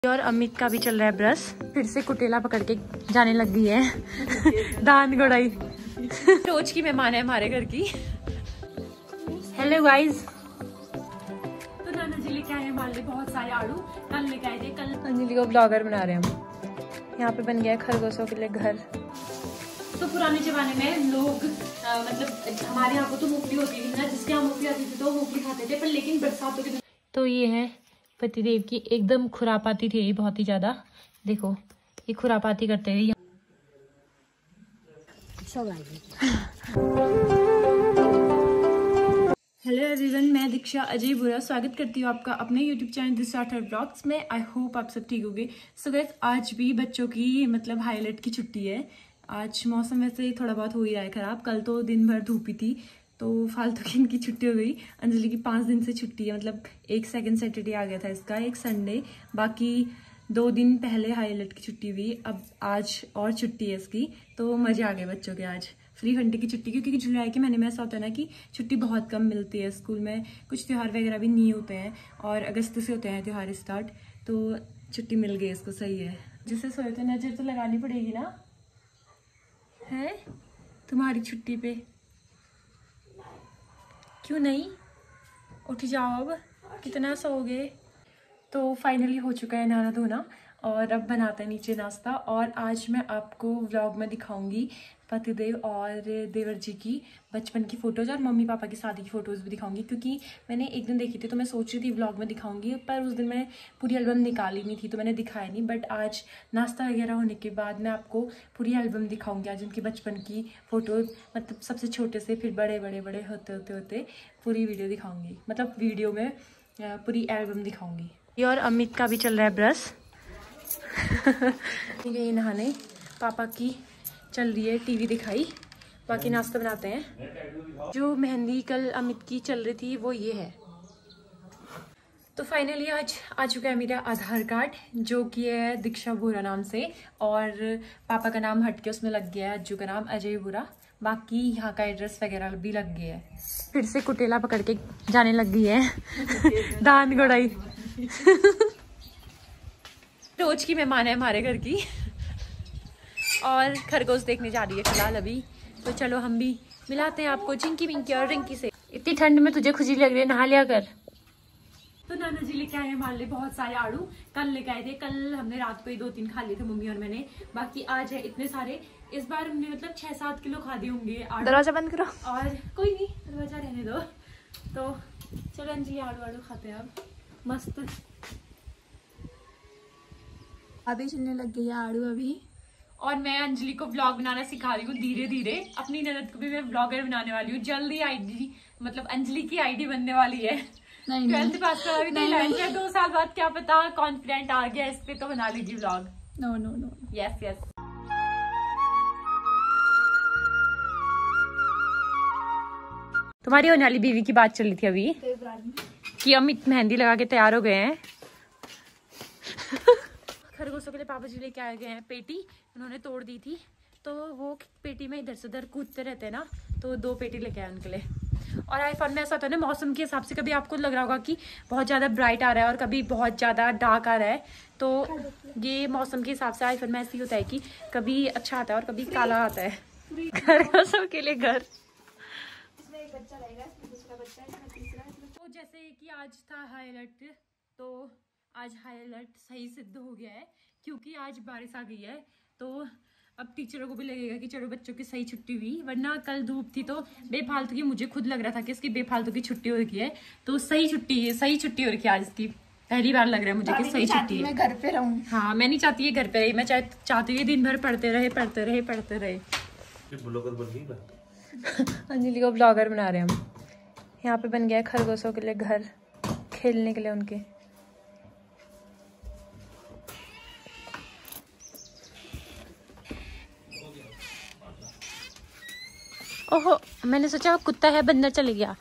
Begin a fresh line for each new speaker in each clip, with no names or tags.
और अमित का भी चल रहा है ब्रश। फिर से कुटेला पकड़ के जाने लग गई है दान गोड़ाई। रोज की मेहमान है हमारे घर की। Hello guys. तो नाना जी लेके आए हमारे लिए बहुत सारे आड़ू। कल लेके आए थे। कल अंजलि को ब्लॉगर बना रहे हैं हम। यहाँ पे बन गया है खरगोशों के लिए घर। तो पुराने जमाने में लोग मतलब हमारे यहाँ को तो मूंगफली होती थी ना, जिसके यहाँ मूंगफली आती थी तो मूंगफली खाते थे, पर लेकिन बरसातों के। तो ये है पतिदेव की एकदम खुरापाती थी ये, बहुत ही ज्यादा। देखो ये खुरापाती करते हैं। हेलो एवरीवन, मैं दीक्षा अजय बुरा स्वागत करती हूँ आपका अपने YouTube channel this starter blogs में। आई होप आप सब ठीक होंगे। सो गाइस, आज भी बच्चों की मतलब हाईलाइट की छुट्टी है। आज मौसम वैसे थोड़ा बहुत हो ही रहा है खराब। कल तो दिन भर धूपी थी तो फालतू की इनकी छुट्टी हो गई। अंजलि की 5 दिन से छुट्टी है, मतलब एक सेकंड सैटरडे आ गया था इसका, एक संडे, बाकी 2 दिन पहले हाईलाइट की छुट्टी हुई। अब आज और छुट्टी है इसकी, तो मजे आ गए बच्चों के आज फ्री घंटे की छुट्टी। क्योंकि जुलाई के महीने में ऐसा होता है ना कि छुट्टी बहुत कम मिलती है स्कूल में, कुछ त्यौहार वगैरह भी नहीं होते हैं और अगस्त से होते हैं त्यौहार स्टार्ट, तो छुट्टी मिल गई इसको। सही है, जिससे सोए तो नजर तो लगानी पड़ेगी ना, है तुम्हारी छुट्टी पे। क्यों नहीं, उठ जाओ अब, कितना सोओगे। तो फाइनली हो चुका है नहाना धोना और अब बनाते हैं नीचे नाश्ता। और आज मैं आपको व्लॉग में दिखाऊंगी पतिदेव और देवर जी की बचपन की फ़ोटोज़ और मम्मी पापा की शादी की फ़ोटोज़ भी दिखाऊंगी। क्योंकि मैंने एक दिन देखी थी तो मैं सोच रही थी व्लॉग में दिखाऊंगी, पर उस दिन मैं पूरी एल्बम निकाली नहीं थी तो मैंने दिखाया नहीं। बट आज नाश्ता वगैरह होने के बाद मैं आपको पूरी एल्बम दिखाऊंगी। आज उनकी बचपन की फ़ोटो, मतलब सबसे छोटे से फिर बड़े बड़े बड़े होते होते होते पूरी वीडियो दिखाऊंगी, मतलब वीडियो में पूरी एल्बम दिखाऊंगी। और अमित का भी चल रहा है ब्रश। गई नहाने, पापा की चल रही है टीवी दिखाई, बाकी नाश्ता बनाते हैं। जो मेहंदी कल अमित की चल रही थी वो ये है। तो फाइनली आज आ चुका है मेरा आधार कार्ड, जो कि है दीक्षा बुरा नाम से, और पापा का नाम हटके उसमें लग गया है अज्जू का नाम अजय बुरा। बाकी यहाँ का एड्रेस वगैरह भी लग गया है। फिर से कुटेला पकड़ के जाने लग गई है दान गोड़ाई। रोज की मेहमान है हमारे घर की और खरगोश देखने जा रही है फिलहाल अभी। तो चलो हम भी मिलाते हैं आपको चिंकी विंकी और रिंकी से। इतनी ठंड में तुझे खुशी लग रही है, नहा लिया कर। तो नाना जी लेके आए हमारे लिए बहुत सारे आड़ू। कल लेके आए थे, कल हमने रात को ही 2-3 खा लिए थे मम्मी और मैंने, बाकी आज है इतने सारे। इस बार हमने मतलब 6-7 किलो खा दिए होंगे आड़ू। दरवाजा बंद करो। और कोई नहीं, दरवाजा रहने दो। तो चलो अंजलि आड़ू आड़ू खाते हैं अब, मस्त।
अभी चलने लग गई है आड़ू अभी।
और मैं अंजलि को व्लॉग बनाना सिखा रही हूँ धीरे धीरे। अपनी ननद को भी मैं व्लॉगर बनाने वाली हूँ। जल्दी आईडी, मतलब अंजलि की आईडी बनने वाली है। 12th पास करा भी नहीं, 2 साल बाद क्या पता कॉन्फिडेंट आ गया इस पे तो बना लीजिए vlog.
No no no,
yes yes. तुम्हारी होने वाली बीवी की बात चल रही थी अभी कि अमित मेहंदी लगा के तैयार हो गए हैं। खरगोशों के लिए पापा जी लेके आए गए हैं पेटी, उन्होंने तोड़ दी थी तो वो पेटी में इधर से उधर कूदते रहते हैं ना, तो 2 पेटी लेके आए उनके लिए। और आईफोन में ऐसा होता है ना मौसम के हिसाब से, कभी आपको लग रहा होगा कि बहुत ज़्यादा ब्राइट आ रहा है और कभी बहुत ज़्यादा डार्क आ रहा है। तो ये मौसम के हिसाब से आईफोन में ऐसे ही होता है कि कभी अच्छा आता है और कभी काला आता है। खरगोशों के लिए घर। तो जैसे कि आज था हाई अलर्ट, तो आज हाई अलर्ट सही सिद्ध हो गया है क्योंकि आज बारिश आ गई है। तो अब टीचरों को भी लगेगा कि चलो बच्चों की सही छुट्टी हुई, वरना कल धूप थी तो बेफालतू की, मुझे खुद लग रहा था कि इसकी बेफालतू की छुट्टी हो रही है। तो सही छुट्टी है, सही छुट्टी हो रही है आज इसकी। पहली बार लग रहा है मुझे कि सही छुट्टी है।
मैं घर पे रहूं।
हाँ, मैं नहीं चाहती है घर पे रही, मैं चाहती हूँ दिन भर पढ़ते रहे पढ़ते रहे पढ़ते रहे। अंजलि को ब्लॉगर बना रहे हैं हम। यहाँ पे बन गया है खरगोशों के लिए घर, खेलने के लिए उनके। ओहो, मैंने सोचा कुत्ता है, बंदर चले गया।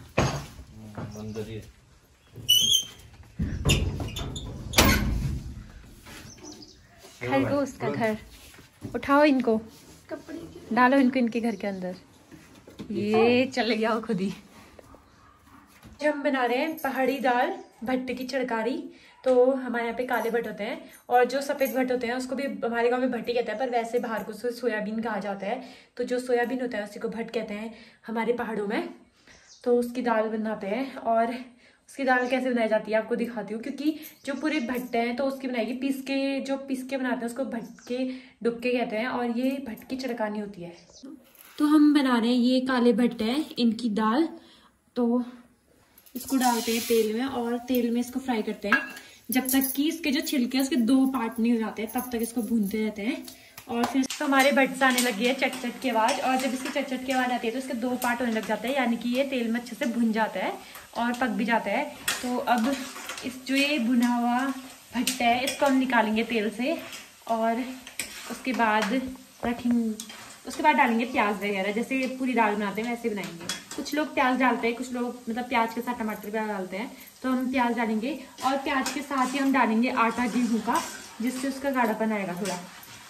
खरगोश का घर। उठाओ इनको, डालो इनको इनके घर के अंदर। ये चले गया वो खुद ही। हम बना रहे हैं पहाड़ी दाल भट्टे की चड़कारी। तो हमारे यहाँ पे काले भट्ट होते हैं, और जो सफ़ेद भट्ट होते हैं उसको भी हमारे गांव में भट्ट ही कहते हैं, पर वैसे बाहर को उसको सोयाबीन कहा जाता है। तो जो सोयाबीन होता है उसी को भट्ट कहते हैं हमारे पहाड़ों में। तो उसकी दाल बनाते हैं, और उसकी दाल कैसे बनाई जाती है आपको दिखाती हूँ, क्योंकि जो पूरे भट्ट हैं तो उसकी बनाएगी पीस के बनाते हैं उसको भट्ट के डुबके कहते हैं, और ये भट्ट की चड़कानी होती है। तो हम बना रहे हैं, ये काले भट्ट है, इनकी दाल। तो इसको डालते हैं तेल में, और तेल में इसको फ्राई करते हैं जब तक कि इसके जो छिलके हैं उसके 2 पार्ट नहीं हो जाते, तब तक इसको भूनते रहते हैं। और फिर तो हमारे भट्ट से आने लगी है चट चट की आवाज़, और जब इसकी चट चट की आवाज़ आती है तो इसके 2 पार्ट होने लग जाते हैं, यानी कि ये तेल में अच्छे से भुन जाता है और पक भी जाता है। तो अब इस जो ये भुना हुआ भट्ट है इसको हम निकालेंगे तेल से, और उसके बाद डालेंगे प्याज वगैरह, जैसे पूरी दाल बनाते हैं वैसे बनाएंगे। कुछ लोग प्याज डालते हैं, कुछ लोग मतलब प्याज के साथ टमाटर भी डालते हैं। तो हम प्याज डालेंगे, और प्याज के साथ ही हम डालेंगे आटा गेहूँ का, जिससे उसका गाढ़ापन आएगा थोड़ा।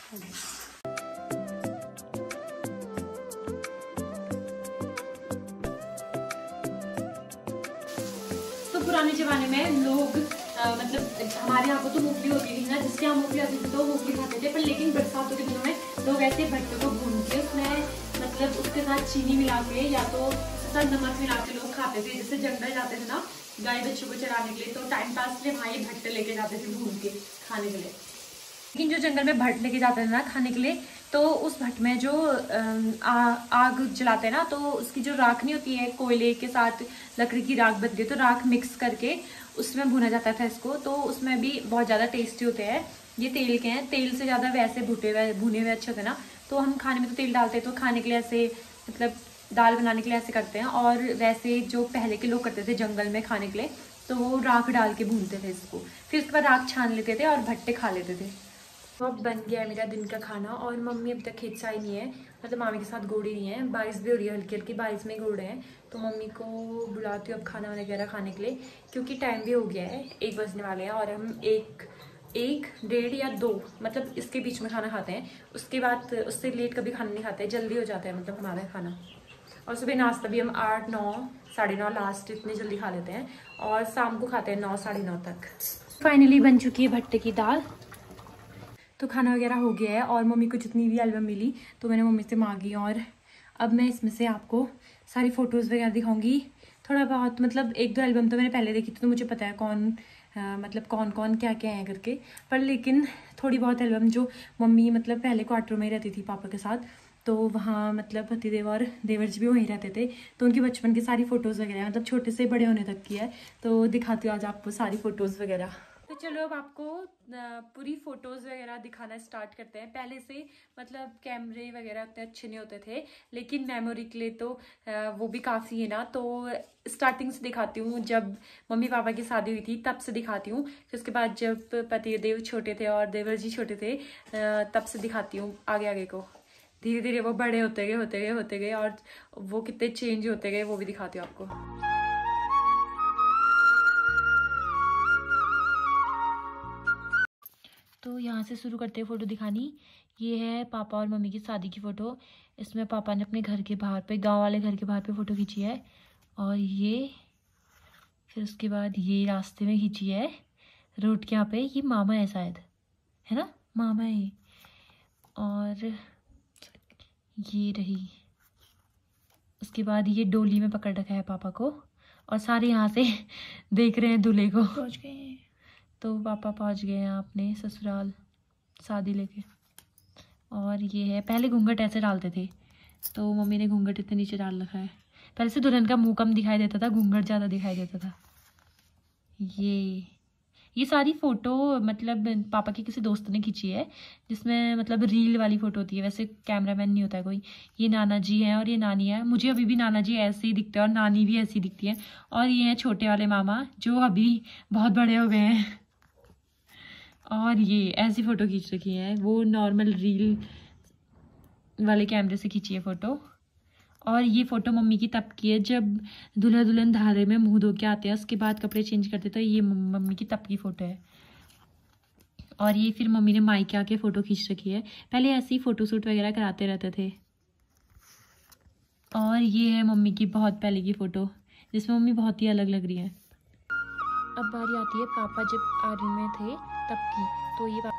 तो पुराने जमाने में लोग मतलब हमारे यहाँ पर तो मूंगफली होती थी ना, जिसके यहाँ मूंगफली आती थी तो मूंगफली खाते थे, पर लेकिन बरसातों के दिनों में लोग ऐसे भट्टे को भून के उसमें मतलब उसके साथ चीनी मिला के या तो साथ नमक मिला के लोग खाते थे। जैसे जंगल जाते थे ना गाय बच्चों को चराने के लिए, तो टाइम पास के लिए वहाँ ये भट्टे लेके जाते थे भून के खाने के लिए। लेकिन जो जंगल में भट्ट लेके जाते थे ना खाने के लिए, तो उस भट्ट में जो आग जलाते हैं ना, तो उसकी जो राख नहीं होती है, कोयले के साथ लकड़ी की राख बनती है, तो राख मिक्स करके उसमें भुना जाता था इसको। तो उसमें भी बहुत ज़्यादा टेस्टी होते हैं। ये तेल के हैं, तेल से ज़्यादा वैसे भुने हुए अच्छे होते हैं ना। तो हम खाने में तो तेल डालते हैं, तो खाने के लिए ऐसे मतलब दाल बनाने के लिए ऐसे करते हैं। और वैसे जो पहले के लोग करते थे जंगल में खाने के लिए, तो वो राख डाल के भूनते थे इसको, फिर उसके बाद राख छान लेते थे और भट्टे खा लेते थे। तो अब बन गया है मेरा दिन का खाना, और मम्मी अभी तक खेत से आई नहीं है, मतलब मामी के साथ गोड़ी नहीं है। बारिश भी हो रही है, हल्की हल्की बारिश में गोड़े हैं। तो मम्मी को बुलाती हूँ अब खाना वगैरह खाने के लिए, क्योंकि टाइम भी हो गया है, 1 बजने वाले हैं, और हम 1, 1, 1:30 या 2 मतलब इसके बीच में खाना खाते हैं। उसके बाद उससे लेट कभी खाना नहीं खाते, जल्दी हो जाता है मतलब हमारा खाना। और सुबह नाश्ता भी हम 8, 9, 9:30 लास्ट इतनी जल्दी खा लेते हैं, और शाम को खाते हैं 9, 9:30 तक। फाइनली बन चुकी है भट्टे की दाल। तो खाना वगैरह हो गया है, और मम्मी को जितनी भी एल्बम मिली तो मैंने मम्मी से मांगी, और अब मैं इसमें से आपको सारी फ़ोटोज़ वगैरह दिखाऊंगी। थोड़ा बहुत मतलब 1-2 एल्बम तो मैंने पहले देखी थी, तो मुझे पता है मतलब कौन कौन क्या क्या है करके। पर लेकिन थोड़ी बहुत एल्बम जो मम्मी मतलब पहले क्वार्टर में ही रहती थी पापा के साथ, तो वहाँ मतलब पतिदेव और देवर जी भी वहीं रहते थे, तो उनकी बचपन की सारी फ़ोटोज़ वगैरह मतलब छोटे से बड़े होने तक की है। तो दिखाती हूँ आज आपको सारी फ़ोटोज़ वगैरह। तो चलो अब आपको पूरी फ़ोटोज़ वगैरह दिखाना स्टार्ट करते हैं। पहले से मतलब कैमरे वगैरह उतने अच्छे नहीं होते थे, लेकिन मेमोरी के लिए तो वो भी काफ़ी है ना। तो स्टार्टिंग से दिखाती हूँ, जब मम्मी पापा की शादी हुई थी तब से दिखाती हूँ, फिर उसके बाद जब पतिदेव छोटे थे और देवर जी छोटे थे तब से दिखाती हूँ आगे आगे को। धीरे धीरे वो बड़े होते गए और वो कितने चेंज होते गए वो भी दिखाती हूँ आपको। तो यहाँ से शुरू करते हैं फ़ोटो दिखानी। ये है पापा और मम्मी की शादी की फ़ोटो। इसमें पापा ने अपने घर के बाहर पे, गांव वाले घर के बाहर पे फ़ोटो खींची है, और ये फिर उसके बाद ये रास्ते में खींची है रोड के यहाँ पे। ये मामा है शायद, है ना, मामा है। और ये रही, उसके बाद ये डोली में पकड़ रखा है पापा को, और सारे यहाँ से देख रहे हैं दूल्हे को।
पहुँच गए हैं।
तो पापा पहुँच गए हैं अपने ससुराल शादी लेके। और ये है, पहले घूंघट ऐसे डालते थे, तो मम्मी ने घूंघट इतने नीचे डाल रखा है। पहले से दुल्हन का मुंह कम दिखाई देता था, घूंघट ज़्यादा दिखाई देता था। ये सारी फ़ोटो मतलब पापा के किसी दोस्त ने खींची है, जिसमें मतलब रील वाली फ़ोटो होती है, वैसे कैमरामैन नहीं होता है कोई। ये नाना जी हैं और ये नानी है। मुझे अभी भी नाना जी ऐसे ही दिखते हैं और नानी भी ऐसी दिखती है। और ये हैं छोटे वाले मामा, जो अभी बहुत बड़े हो गए हैं। और ये ऐसी फ़ोटो खींच रखी है, वो नॉर्मल रील वाले कैमरे से खींची है फ़ोटो। और ये फ़ोटो मम्मी की तब की है जब दूल्हा दुल्हन धारे में मुंह धो के आते हैं, उसके बाद कपड़े चेंज करते, तो ये मम्मी की तब की फ़ोटो है। और ये फिर मम्मी ने मायके आके फ़ोटो खींच रखी है। पहले ऐसे ही फ़ोटो शूट वगैरह कराते रहते थे। और ये है मम्मी की बहुत पहले की फ़ोटो, जिसमें मम्मी बहुत ही अलग लग रही है। अब बारी आती है पापा जब आर्मी में थे तब की। तो ये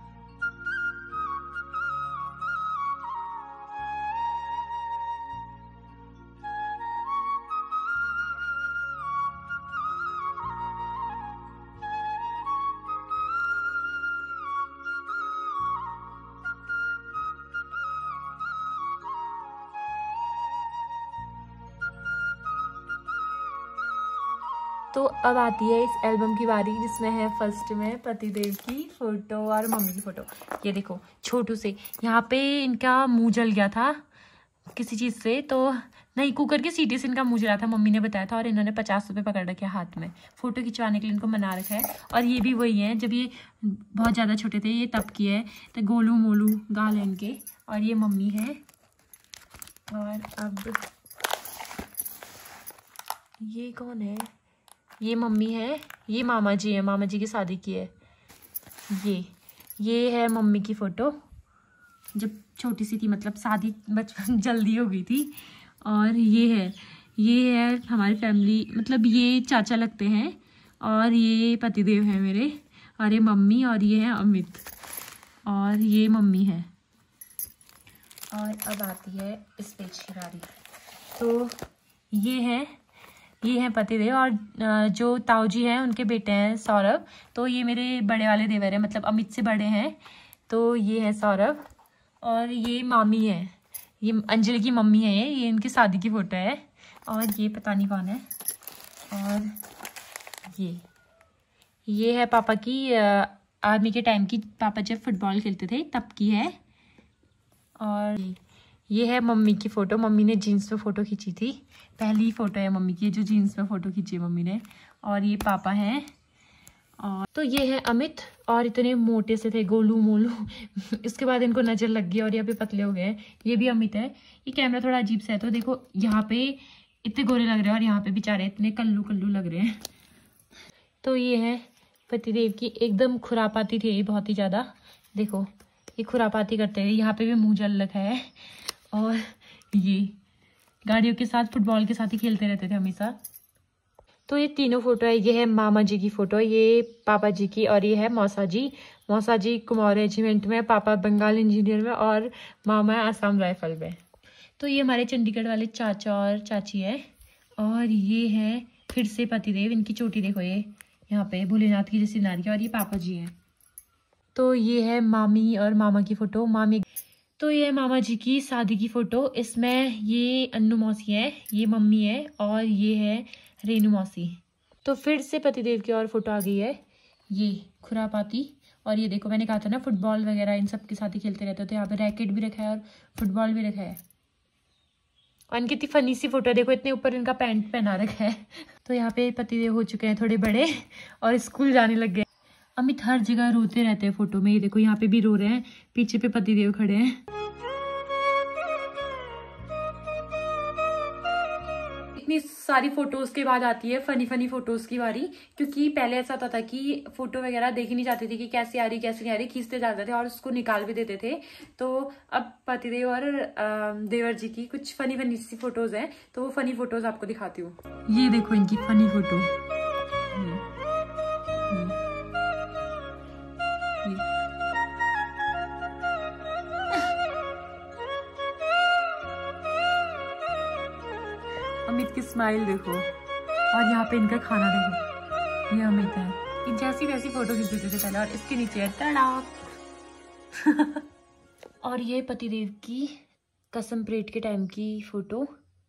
तो अब आती है इस एल्बम की बारी, जिसमें है फर्स्ट में पतिदेव की फोटो और मम्मी की फोटो। ये देखो छोटू से, यहाँ पे इनका मुंह जल गया था किसी चीज़ से, तो नहीं कुकर की सीटी से इनका मुंह जला था, मम्मी ने बताया था। और इन्होंने 50 रुपये पकड़ रखे हाथ में, फोटो खिंचवाने के लिए इनको मना रखा है। और ये भी वही है, जब ये बहुत ज़्यादा छोटे थे, ये तब की है। तो गोलू मोलू गाल है इनके। और ये मम्मी है। और अब ये कौन है? ये मम्मी है, ये मामा जी है, मामा जी की शादी की है। ये है मम्मी की फ़ोटो जब छोटी सी थी, मतलब शादी बचपन जल्दी हो गई थी। और ये है हमारी फैमिली, मतलब ये चाचा लगते हैं। और ये पतिदेव है मेरे, और ये मम्मी, और ये है अमित, और ये मम्मी है। और अब आती है इस पेज की बारी। तो ये है पतिदेव। और जो ताऊ जी हैं उनके बेटे हैं सौरभ। तो ये मेरे बड़े वाले देवर हैं, मतलब अमित से बड़े हैं। तो ये है सौरभ। और ये मामी है, ये अंजलि की मम्मी है। ये इनकी शादी की फ़ोटो है। और ये पता नहीं कौन है। और ये है पापा की आर्मी के टाइम की, पापा जब फुटबॉल खेलते थे तब की है। और ये है मम्मी की फ़ोटो, मम्मी ने जीन्स में फ़ोटो खींची थी, पहली फ़ोटो है मम्मी की जो जीन्स में फ़ोटो खींची है मम्मी ने। और ये पापा हैं। और तो ये है अमित, और इतने मोटे से थे गोलू मोलू इसके बाद इनको नज़र लग गई और यहाँ पे पतले हो गए हैं। ये भी अमित है। ये कैमरा थोड़ा अजीब सा है, तो देखो यहाँ पे इतने गोरे लग रहे हैं और यहाँ पे बेचारे इतने कल्लू कल्लू लग रहे हैं। तो ये है पतिदेव की, एकदम खुरापाती थे ये, बहुत ही ज़्यादा। देखो ये खुरापाती करते हैं, यहाँ पे भी मुँह जल रखा है। और ये गाड़ियों के साथ, फुटबॉल के साथ ही खेलते रहते थे हमेशा। तो ये तीनों फोटो है। ये है मामा जी की फ़ोटो, ये पापा जी की, और ये है मौसा जी। मौसा जी कुमाऊं रेजिमेंट में, पापा बंगाल इंजीनियर में, और मामा आसाम राइफल में। तो ये हमारे चंडीगढ़ वाले चाचा और चाची है। और ये है फिर से पतिदेव, इनकी चोटी देखो, ये यहाँ पे भोलेनाथ की जैसी नारी है। और ये पापा जी हैं। तो ये है मामी और मामा की फ़ोटो। मामी, तो ये है मामा जी की शादी की फ़ोटो। इसमें ये अन्नू मौसी है, ये मम्मी है, और ये है रेनू मौसी। तो फिर से पतिदेव की और फोटो आ गई है, ये खुरापाती। और ये देखो, मैंने कहा था ना फुटबॉल वगैरह इन सब के साथ ही खेलते रहते थे। यहाँ पे रैकेट भी रखा है और फुटबॉल भी रखा है। और इनकी इतनी फनी सी फोटो है, देखो इतने ऊपर इनका पैंट पहना रखा है। तो यहाँ पे पतिदेव हो चुके हैं थोड़े बड़े और स्कूल जाने लग गए। अमित हर जगह रोते रहते हैं फोटो में। ये देखो यहाँ पे भी रो रहे हैं, पीछे पे पतिदेव खड़े हैं। इतनी सारी फोटोज के बाद आती है फनी फनी फोटोज की बारी, क्योंकि पहले ऐसा होता था कि फोटो वगैरह देखी नहीं जाती थी कि कैसी आ रही कैसी नहीं आ रही, खींचते जाते थे और उसको निकाल भी देते थे। तो अब पतिदेव और देवर जी की कुछ फनी फनी सी फोटोज हैं, तो वो फनी फोटोज आपको दिखाती हूँ। ये देखो इनकी फनी फोटो, अमित की स्माइल देखो, और यहाँ पे इनका खाना देखो। ये अमित है, ये जैसी वैसी फोटो खींच देते थे पहले। और इसके नीचे है तड़ाक और ये पतिदेव की कसम परेड के टाइम की फोटो।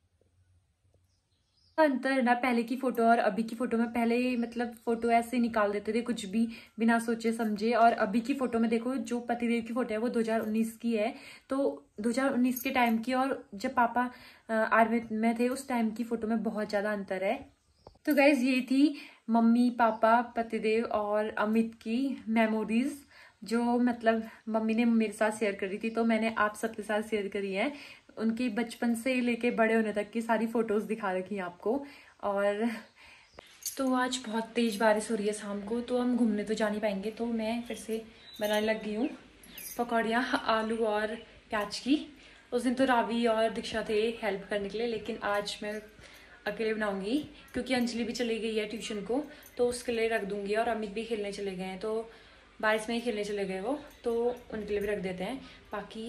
अंतर ना पहले की फोटो और अभी की फोटो में, पहले मतलब फोटो ऐसे निकाल देते थे कुछ भी बिना सोचे समझे। और अभी की फोटो में देखो, जो पतिदेव की फोटो है वो 2019 की है। तो 2019 के टाइम की और जब पापा आर्मी में थे उस टाइम की फोटो में बहुत ज्यादा अंतर है। तो गाइज ये थी मम्मी पापा पतिदेव और अमित की मेमोरीज, जो मतलब मम्मी ने मेरे साथ शेयर करी थी, तो मैंने आप सबके साथ शेयर करी है। उनके बचपन से लेके बड़े होने तक की सारी फोटोज दिखा रखी हैं आपको। और तो आज बहुत तेज बारिश हो रही है शाम को, तो हम घूमने तो जा नहीं पाएंगे। तो मैं फिर से बनाने लग गई हूँ पकौड़ियाँ आलू और प्याज की। उस दिन तो रावी और दीक्षा थे हेल्प करने के लिए, लेकिन आज मैं अकेले बनाऊंगी, क्योंकि अंजलि भी चली गई है ट्यूशन को, तो उसके लिए रख दूंगी। और अमित भी खेलने चले गए हैं, तो बारिश में ही खेलने चले गए वो, तो उनके लिए भी रख देते हैं। बाकी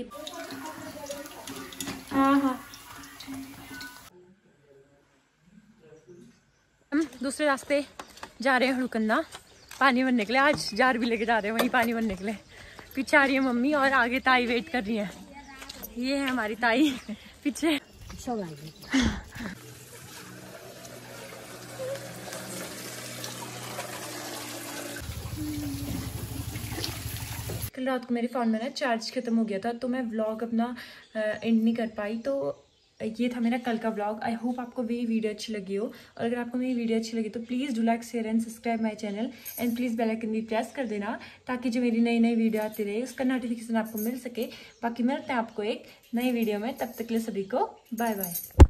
हाँ हम दूसरे रास्ते जा रहे हैं हुड़कंदा पानी भरने के लिए। आज जार भी लेके जा रहे हैं वहीं पानी भरने के लिए। पीछे आ रही है मम्मी और आगे ताई वेट कर रही है। ये है हमारी ताई पीछे। कल रात को मेरे फ़ोन में ना चार्ज खत्म हो गया था, तो मैं व्लॉग अपना एंड नहीं कर पाई। तो ये था मेरा कल का व्लॉग। आई होप आपको मेरी वीडियो अच्छी लगी हो, और अगर आपको मेरी वीडियो अच्छी लगी तो please do like share and subscribe my channel, and please bell icon भी प्रेस कर देना, ताकि जो मेरी नई नई वीडियो आती रहे उसका नोटिफिकेशन आपको मिल सके। बाकी मिलते हैं आपको एक नई वीडियो में, तब तक के लिए सभी को बाय बाय।